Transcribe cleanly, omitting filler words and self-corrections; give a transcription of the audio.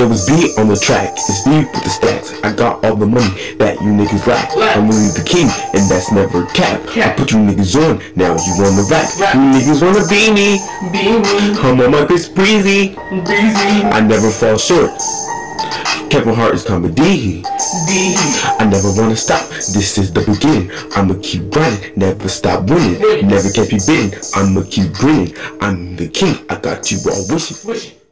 Yo, it's B on the track, it's B with the stacks. I got all the money that you niggas lack. I'm really the king, and that's never cap. I put you niggas on, now you on the rap. You niggas wanna be me. I'm on my Chris Breezy. I never fall short. Kevin Hart is comedy. I never wanna stop, this is the beginning. I'ma keep grinding, never stop winning. Never catch me bidding, I'ma keep grinning. I'm the king, I got you all wishing.